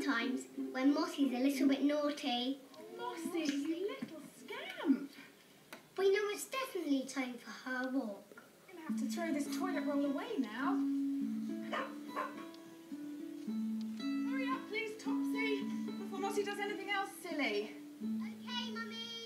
sometimes when Mossy's a little bit naughty. Mossy, you little scamp. We know it's definitely time for her walk. I'm going to have to throw this toilet roll away now. Hurry up, please, Topsy, before Mossy does anything else silly. Okay, Mummy.